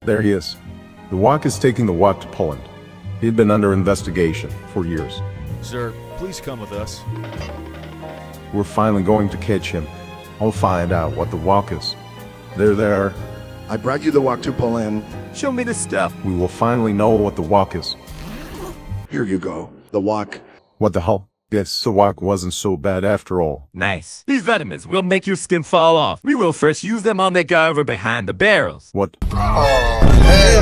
There he is. The Wock is taking the Wock to Poland. He'd been under investigation for years. Sir, please come with us. We're finally going to catch him. I'll find out what the Wock is. There. I brought you the Wock to Poland. Show me the stuff. We will finally know what the Wock is. Here you go. The Wock. What the hell? Guess the Wock wasn't so bad after all. Nice. These vitamins will make your skin fall off. We will first use them on the guy over behind the barrels. What? Oh, hell.